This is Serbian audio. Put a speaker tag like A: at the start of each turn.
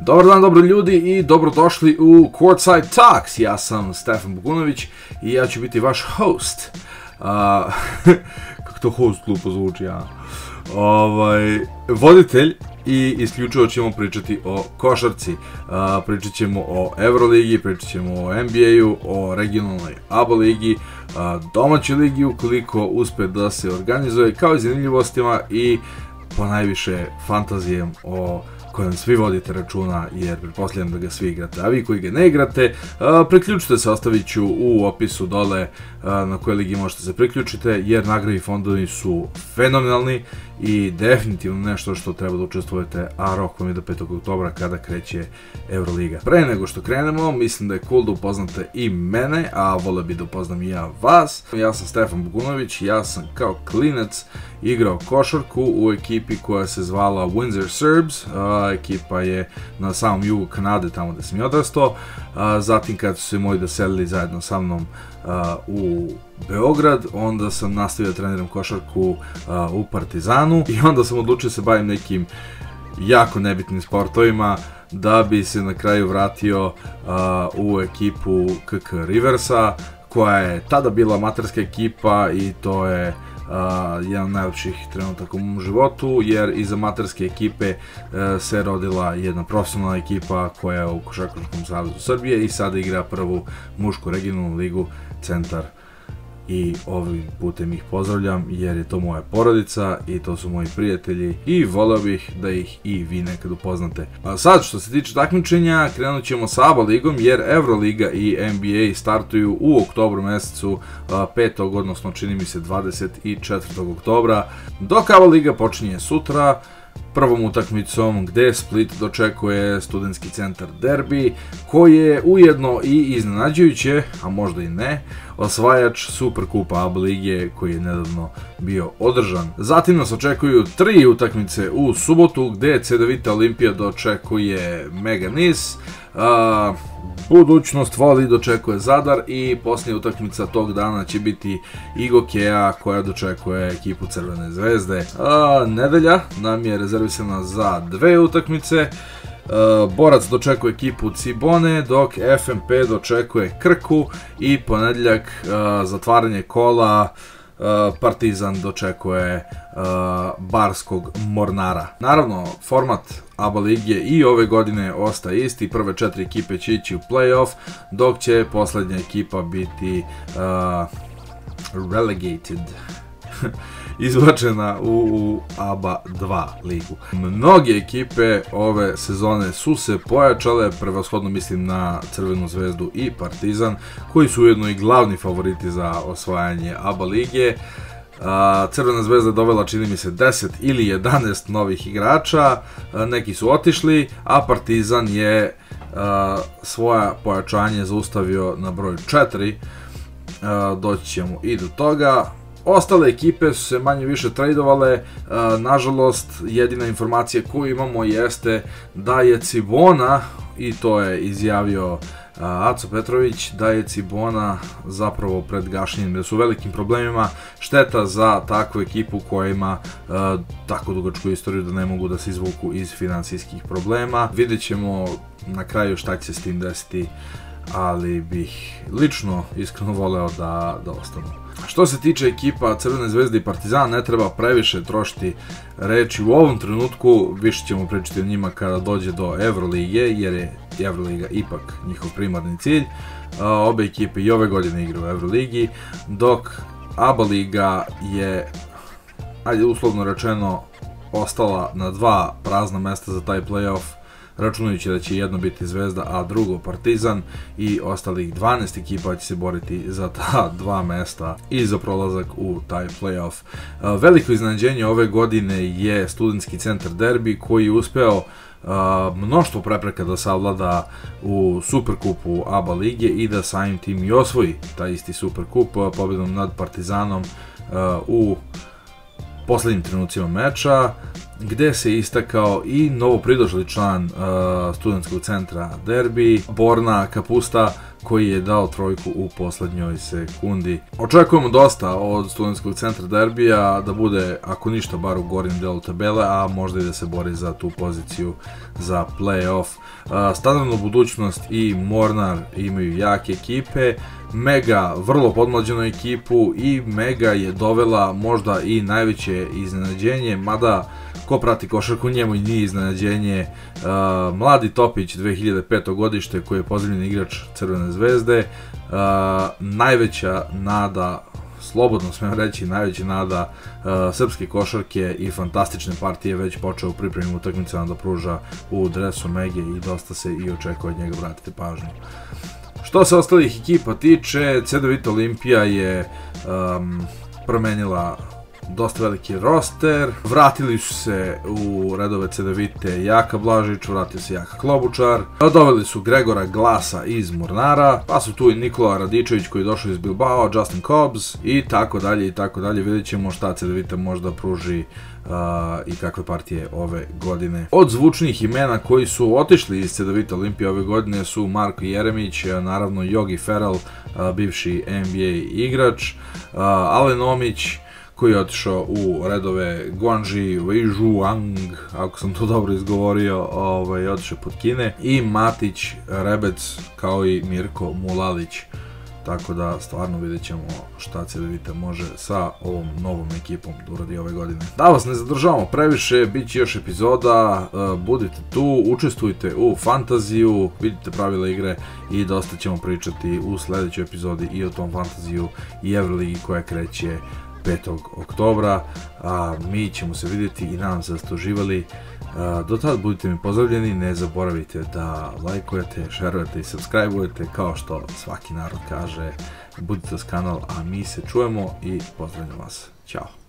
A: Dobar dan, dobro ljudi i dobrodošli u Courtside Talks. Ja sam Stefan Bogunović i ja ću biti vaš host. Kako to host glupo zvuči, voditelj i isključivo ćemo pričati o košarci. Pričat ćemo o Euroligi, pričat ćemo o NBA-u, o regionalnoj ABA ligi, domaćoj ligi ukoliko uspe da se organizuje, kao i zanimljivostima i ponajviše fantazijem o kojem svi vodite računa, jer pretpostavljam da ga svi igrate, a vi koji ga ne igrate, priključite se, ostavit ću u opisu dole na koje ligi možete se priključite, jer nagradni fondovi su fenomenalni i definitivno nešto što treba da učestvujete, a rok vam je do 5. oktobra kada kreće Euroliga. Pre nego što krenemo, mislim da je cool da upoznate i mene, a voleo bi da upoznam i ja vas. Ja sam Stefan Bogunović, ja sam kao klinac igrao košarku u ekipi koja se zvala Windsor Serbs. Ekipa je na samom jugu Kanade, tamo gde sam i odrastao. Zatim kad su se moji doselili zajedno sa mnom u Beograd, onda sam nastavio da treniram košarku u Partizanu i onda sam odlučio se bavim nekim jako nebitnim sportovima da bi se na kraju vratio u ekipu KK Riversa, koja je tada bila amaterska ekipa i to je jedan od najlepših trenutaka u mom životu, jer iz amaterske ekipe se rodila jedna profesionalna ekipa koja je u Košarkaškom savezu Srbije i sada igra prvu mušku regionalnu ligu Centar. I ovim putem ih pozdravljam jer je to moja porodica i to su moji prijatelji i voleo bih da ih i vi nekad upoznate. A sad što se tiče takmičenja, krenut ćemo sa ABA ligom jer Euroliga i NBA startuju u oktobru mesecu 5. odnosno čini mi se 24. oktobra, dok ABA liga počinje sutra prvom utakmicom gde Split dočekuje Studentski centar derbi, koji je ujedno i iznenađujuće, a možda i ne, osvajač Superkupa ABA lige koji je nedavno bio održan. Zatim nas očekuju 3 utakmice u subotu gde Cedevita Olimpija dočekuje Mega Nice, Budućnost Voli dočekuje Zadar i posljednja utakmica tog dana će biti Igokea koja dočekuje ekipu Crvene zvezde. Nedelja nam je rezervisana za 2 utakmice. Borac dočekuje ekipu Cibone, dok FNP dočekuje Krku i ponedjeljak zatvaranje kola Partizan dočekuje Barskog Mornara. Naravno, format ABA lige i ove godine ostaje isti, prve 4 ekipe će ići u play-off, dok će poslednja ekipa biti relegated, izbačena u ABA 2 ligu. Mnoge ekipe ove sezone su se pojačale, prevashodno mislim na Crvenu zvezdu i Partizan, koji su ujedno i glavni favoriti za osvajanje ABA lige. Crvena zvezda je dovela čini mi se 10 ili 11 novih igrača, neki su otišli, a Partizan je svoja pojačanje zaustavio na broj 4, doći ćemo i do toga. Ostale ekipe su se manje više tradovale, nažalost jedina informacija koju imamo jeste da je Cibona, i to je izjavio Aco Petrović, da je Cibona zapravo pred gašenjem, da su u velikim problemima, šteta za takvu ekipu koja ima tako dugačku istoriju da ne mogu da se izvuku iz finansijskih problema. Vidjet ćemo na kraju šta će se s tim desiti, ali bih lično iskreno voleo da ostanu. Što se tiče ekipa Crvene zvezde i Partizana, ne treba previše trošiti reči u ovom trenutku, više ćemo pričati o njima kada dođe do Eurolige, jer je Euroliga ipak njihov primarni cilj. Obe ekipe i ove godine igraju u Euroligi, dok ABA liga je, ajde uslovno rečeno, ostala na 2 prazna mesta za taj play-off, računajući da će jedno biti Zvezda, a drugo Partizan, i ostalih 12 ekipa će se boriti za ta 2 mesta i za prolazak u taj play-off. Veliko iznenađenje ove godine je Studentski centar derbi, koji je uspeo mnoštvo prepreka da savlada u Superkupu ABA lige i da samim tim i osvoji taj isti Superkup pobjedom nad Partizanom u poslednjim trenucima meča, gde se istakao i novopridošli član Studentskog centra derbi, Borna Kapusta, koji je dao trojku u poslednjoj sekundi. Očekujemo dosta od Studentskog centra derbija, da bude, ako ništa, bar u gornjem delu tabele, a možda i da se bori za tu poziciju za play-off. Standardnu budućnost i Mornar imaju jake ekipe, Mega vrlo podmlađenu ekipu i Mega je dovela možda i najveće iznenađenje, mada ko prati košarku njemu i nije iznenađenje, mladi Topić 2005. godište koji je pozemljen igrač Crvene zvezde, najveća nada, slobodno smijem reći, najveća nada srpske košarke i fantastične partije, već počeo u pripremnim utakmicama da pruža u dresu Mege i dosta se i očekuje od njega, vratite pažnju. Što se ostalih ekipa tiče, CD Vita Olimpija je promenila dosta veliki roster, vratili su se u redove CD Vite Jaka Blažić, vratio se Jaka Klobučar, doveli su Gregora Glasa iz Mornara, pa su tu i Nikola Radičević koji je došao iz Bilbao, Justin Cobbs i tako dalje i tako dalje. Vidjet ćemo šta CD Vita možda pruži i kakve partije ove godine. Od zvučnih imena koji su otišli iz CD Vita Olimpije ove godine su Marko Jeremić, naravno Yogi Ferrell, bivši NBA igrač, Alen Omić koji je otišao u redove Guangzhi Weizhuang, ako sam to dobro izgovorio, otišao pod Kine, i Matić Rebec kao i Mirko Mulalić. Tako da stvarno vidjet ćemo šta CD Vita može sa ovom novom ekipom da uradi ove godine. Da vas ne zadržavamo previše, bit će još epizoda, budite tu, učestvujte u fantaziju, vidite pravila igre i dosta ćemo pričati u sledećoj epizodi i o tom fantaziju i Evroligi koja kreće 5. oktobra, mi ćemo se vidjeti i nadam se da ste uživali. Do tada budite mi pozdravljeni, ne zaboravite da lajkujete, šerujete i subscribe-ujete, kao što svaki narod kaže, budite uz kanal, a mi se čujemo i pozdravljam vas. Ćao!